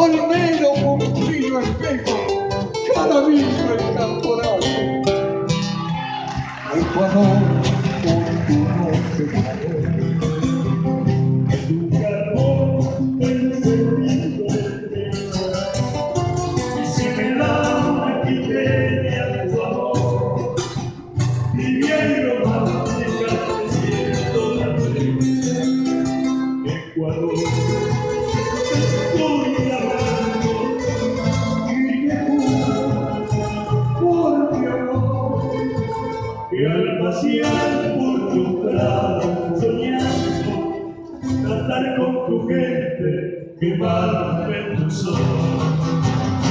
Olmedo con frío espejo, Jaramillo el caporal. Ecuador, por tu noche, tu carbón encendido del pecho, y si me da una quiteria de tu amor, viviendo romántica siento la flecha. Ecuador, estoy hablando y te juro por mi amor que al pasear por tu prado soñando tratar con tu gente quemarme tu sol.